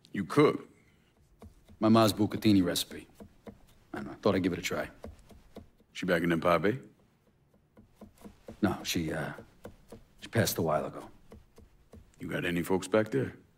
You cook? My ma's bucatini recipe. I don't know, thought I'd give it a try. She back in Empire Bay? No, she passed a while ago. You got any folks back there?